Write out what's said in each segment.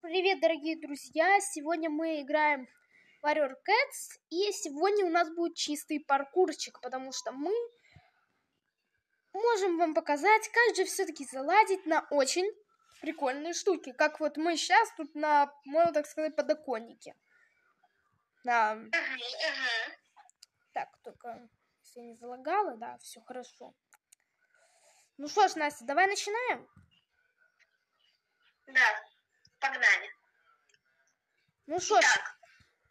Привет, дорогие друзья! Сегодня мы играем в Warrior Cats, и сегодня у нас будет чистый паркурчик, потому что мы можем вам показать, как же все-таки заладить на очень прикольные штуки, как вот мы сейчас тут на, можно так сказать, подоконнике. Да. Так, только если не залагала, да, все хорошо. Ну что ж, Настя, давай начинаем? Да, погнали. Ну что ж, Итак,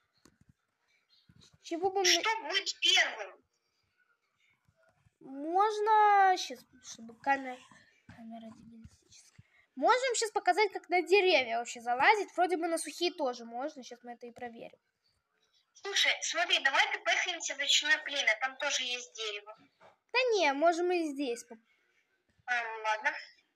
чего бы что будет первым? Можно сейчас, чтобы камера диагностическая. Можем сейчас показать, как на деревья вообще залазить. Вроде бы на сухие тоже можно. Сейчас мы это и проверим. Слушай, смотри, давай поехаемся в речное племя, там тоже есть дерево. Да не, можем и здесь. Ладно.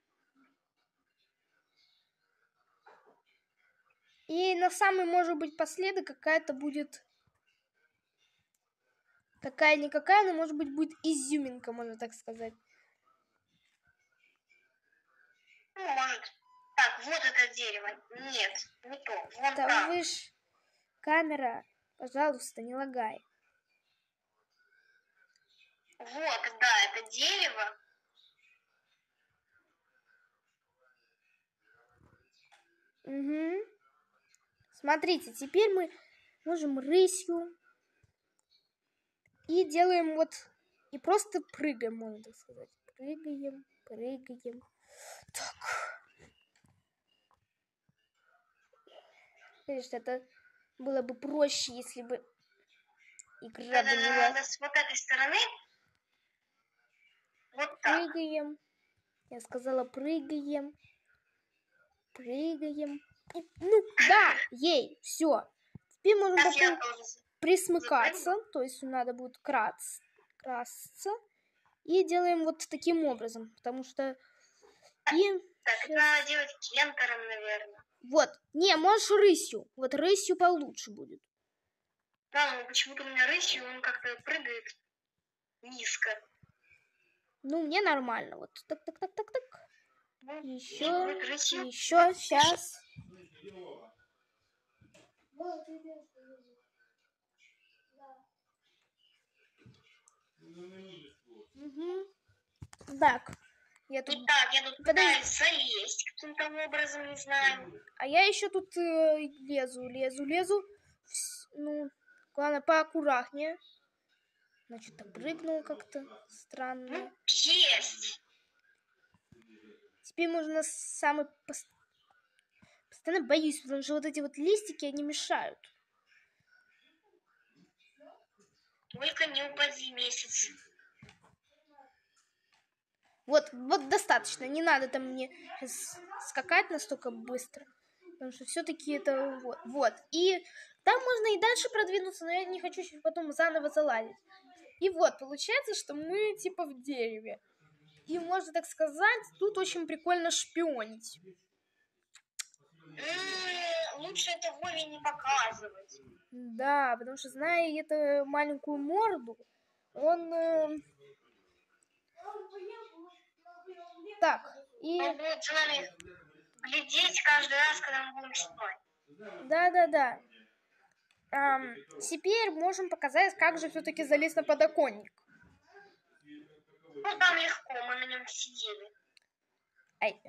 И на самый, может быть, последок какая-то будет... Какая-никакая, но, может быть, будет изюминка, можно так сказать. Ну, может. Так, вот это дерево. Нет, не то. Вон Да там. вы ж... Камера, пожалуйста, не лагай. Вот, да, это дерево. Угу. Смотрите, теперь мы можем рысью. И делаем вот... И просто прыгаем, можно так сказать. Прыгаем, прыгаем. Так. Конечно, это было бы проще, если бы игра бы не была. С вот этой стороны. Вот так. Прыгаем. Я сказала, прыгаем. Прыгаем. И, ну, да, ей, все. Теперь можем потом присмыкаться. То есть надо будет красться. И делаем вот таким образом. Потому что... И так, сейчас... это надо делать кентером, наверное. Вот. Не, можешь рысью. Вот рысью получше будет. Да, но почему-то у меня рысью, он как-то прыгает низко. Ну, мне нормально. Вот так. Еще, сейчас. Угу. Так. Я тут пытаюсь залезть каким-то образом, не знаю. А я еще тут лезу. Ну, главное, поаккуратнее. Значит, так прыгнул как-то странно. Ну, есть! Теперь можно самый... Постоянно боюсь, потому что вот эти вот листики, они мешают. Только не упади, месяц. Вот достаточно. Не надо там мне скакать настолько быстро. Потому что все-таки это вот. И там можно и дальше продвинуться, но я не хочу потом заново залазить. И вот, получается, что мы типа в дереве. И можно так сказать, тут очень прикольно шпионить. Лучше это Вове не показывать. Да, потому что, зная эту маленькую морду, он... Так, и... Он будет за нами глядеть каждый раз, когда мы будем спать. Да. Теперь можем показать, как же все-таки залезть на подоконник. Ну, там легко, мы на нем сидели. Ай.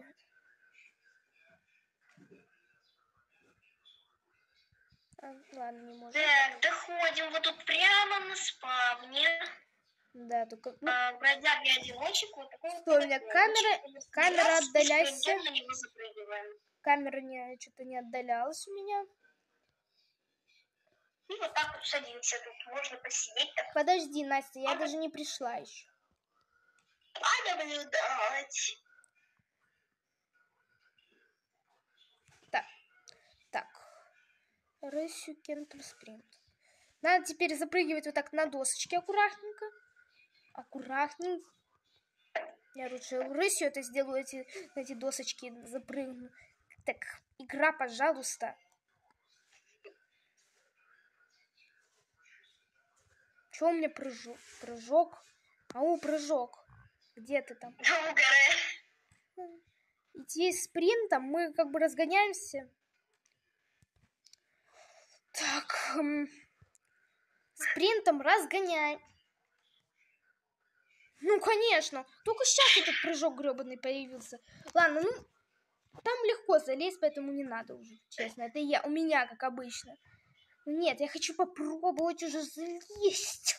Ладно, не можем. Так, доходим вот тут прямо на спавне. Да, только... Бродяга-одиночек, вот такой что, у меня камера отдаляйся. На него запрыгиваем. Камера что-то не отдалялась у меня. И вот так вот садимся, тут можно посидеть. Так. Подожди, Настя, я даже не пришла еще. Наблюдать. Так. Рысью кентер спринт. Надо теперь запрыгивать вот так на досочке аккуратненько. Я лучше рысью это сделаю, эти досочки запрыгну. Так, игра, пожалуйста. Чё у меня прыжок? Ау, прыжок. Где ты там? Идти спринтом, мы как бы разгоняемся. Так, спринтом разгоняй. Ну, конечно. Только сейчас этот прыжок гребаный появился. Ладно, ну, там легко залезть, поэтому не надо уже, честно. Это у меня, как обычно. Нет, я хочу попробовать уже залезть.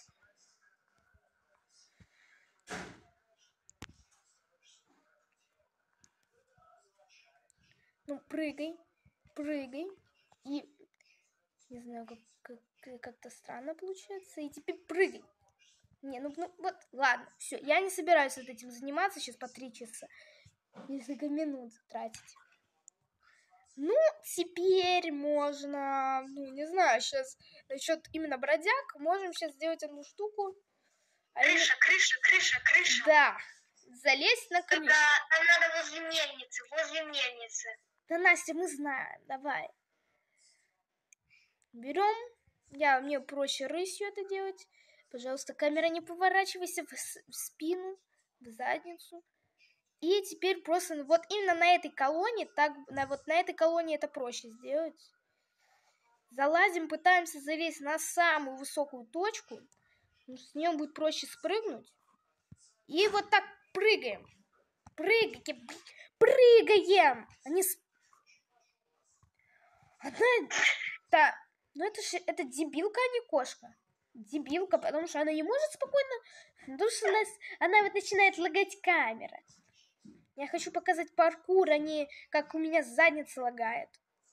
Ну, прыгай. И, не знаю, как-то странно получается. И теперь прыгай. Не, ну вот, ладно, все. Я не собираюсь вот этим заниматься сейчас по 3 часа. Несколько минут тратить. Ну, теперь можно, ну, не знаю, сейчас насчет именно бродяг, можем сейчас сделать одну штуку. Крыша. Да, залезть на крышу. Там надо возле мельницы. Да, Настя, мы знаем, давай. Берем, мне проще рысью это делать. Пожалуйста, камера, не поворачивайся в спину, в задницу. И теперь просто вот именно на этой колонне, вот на этой колонне это проще сделать. Залазим, пытаемся залезть на самую высокую точку. С нее будет проще спрыгнуть. И вот так прыгаем. Прыгаем. Ну это дебилка, а не кошка. Дебилка, потому что она не может спокойно... Потому что она вот начинает лагать камера. Я хочу показать паркур, а не как у меня задница лагает.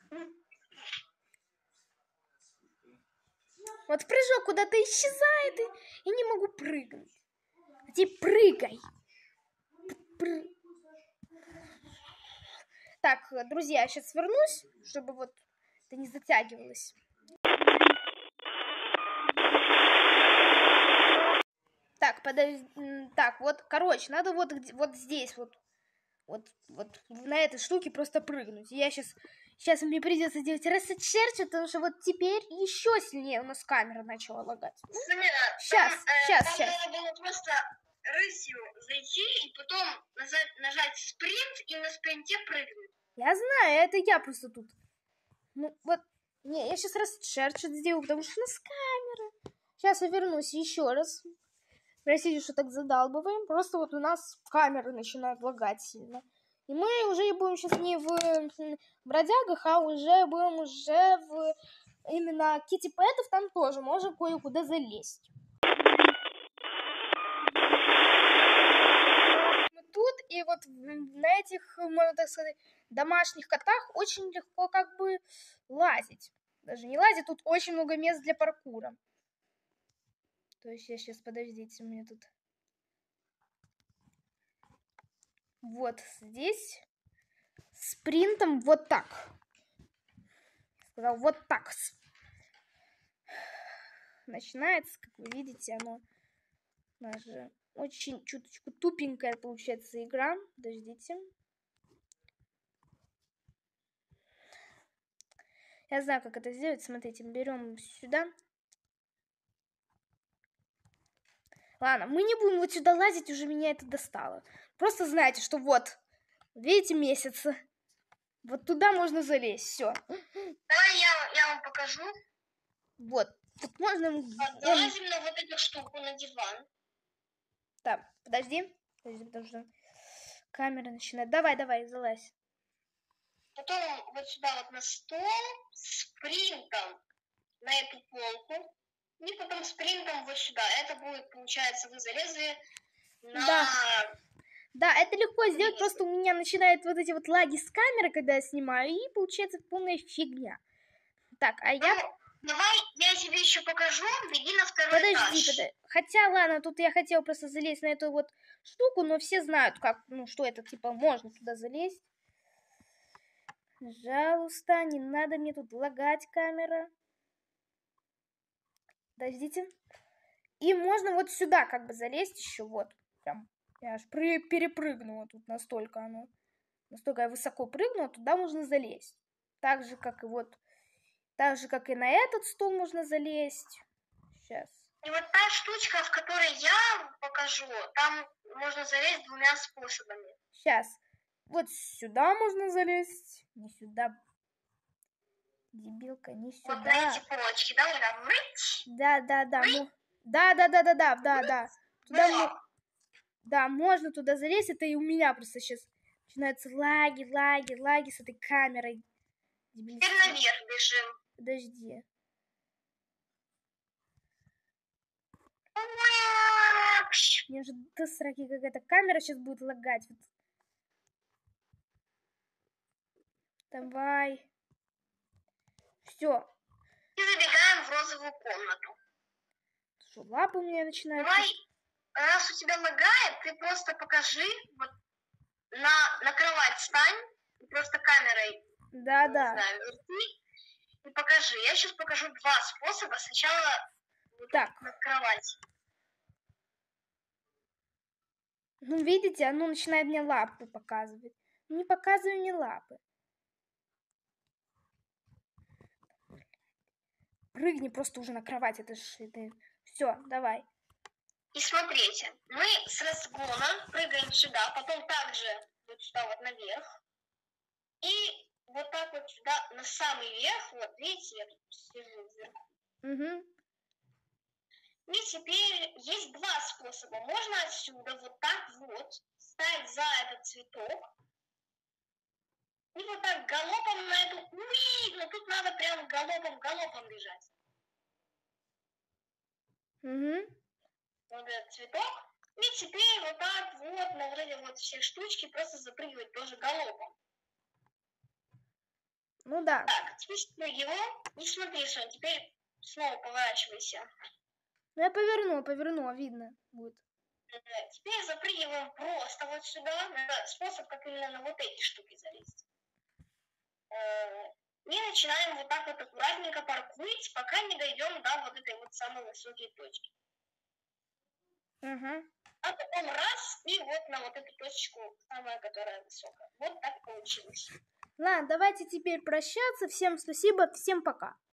Вот прыжок куда-то исчезает, и не могу прыгнуть. А теперь прыгай. Так, друзья, я сейчас вернусь, чтобы вот это не затягивалось. Так, подожди. Так, вот, короче, надо вот здесь вот на этой штуке просто прыгнуть. Я сейчас мне придется делать reset, потому что вот теперь еще сильнее у нас камера начала лагать. Сейчас. Надо было просто рысью зайти и потом нажать спринт и на спринте прыгнуть. Я знаю, это я просто тут. Ну вот, не, я сейчас reset сделаю, потому что у нас камера. Сейчас я вернусь еще раз. Простите, что так задалбываем. Просто вот у нас камеры начинают лагать сильно. И мы уже будем сейчас не в бродягах, а уже будем в именно китти-пэтов. Там тоже можем кое-куда залезть. Тут и вот на этих, можно так сказать, домашних котах очень легко как бы лазить. Даже не лазить, тут очень много мест для паркура. То есть я сейчас, подождите, у меня тут... Вот здесь спринтом вот так. Сказал, вот так. Начинается, как вы видите, оно даже очень чуточку тупенькая получается игра. Подождите. Я знаю, как это сделать. Смотрите, берем сюда. Ладно, мы не будем вот сюда лазить, уже меня это достало. Просто знайте, что вот, видите, месяцы. Вот туда можно залезть, все. Давай я вам покажу. Вот, тут можно... Залазим на вот эту штуку, на диван. Так, подожди, потому что камера начинает. Давай, залазь. Потом вот сюда вот на стол, спринтом на эту полку. И потом спринтом вот сюда. Это будет, получается, вы залезли на... Да, это легко сделать, просто у меня начинают вот эти вот лаги с камеры, когда я снимаю, и получается полная фигня. Так, а я... Давай я тебе еще покажу, беги на второй этаж. Подожди. Хотя, ладно, тут я хотела просто залезть на эту вот штуку, но все знают, как, что это, типа, можно туда залезть. Пожалуйста, не надо мне тут лагать камера. Подождите. И можно вот сюда как бы залезть еще, вот. Прям, я аж перепрыгнула тут настолько я высоко прыгнула, туда можно залезть. Так же, как и на этот стол можно залезть. Сейчас. И вот та штучка, в которой я покажу, там можно залезть двумя способами. Сейчас. Вот сюда можно залезть, не сюда. Дебилка, не Вот на сюда. эти полочки, да, вот так, рыть. Да. Да. Туда Да. Да, можно туда залезть. Это и у меня просто сейчас начинаются лаги с этой камерой. Теперь наверх бежим. Подожди. Мне же до сраки какая-то камера сейчас будет лагать. Вот. Давай. Все. И забегаем в розовую комнату. Что, лапы у меня начинают... Давай, раз у тебя лагает, ты просто покажи, вот на кровать встань, и просто камерой, Да. не знаю, верти, и покажи. Я сейчас покажу два способа. Сначала вот так. на кровать. Ну, видите, оно начинает мне лапы показывать. Не показывай мне лапы. Прыгни просто уже на кровать. Это ж... Все, давай. И смотрите, мы с разгона прыгаем сюда, потом также вот сюда вот наверх. И вот так вот сюда, на самый верх, вот видите, я тут сижу вверху. Угу. И теперь есть два способа. Можно отсюда вот так вот встать за этот цветок. И вот так галопом на эту... Уи! Но тут надо прям галопом бежать. Угу. Вот этот цветок. И теперь вот так вот на вот эти вот все штучки просто запрыгивать тоже галопом. Ну да. Так, теперь спрыгиваем. И смотри, что теперь снова поворачивайся. Ну я повернула, видно будет. Теперь запрыгиваем просто вот сюда. Это способ, как именно на вот эти штуки залезть. И начинаем вот так вот аккуратненько паркурить, пока не дойдем до вот этой вот самой высокой точки. Угу. А потом раз, и вот на вот эту точку, самая, которая высокая. Вот так получилось. Ладно, давайте теперь прощаться. Всем спасибо, всем пока.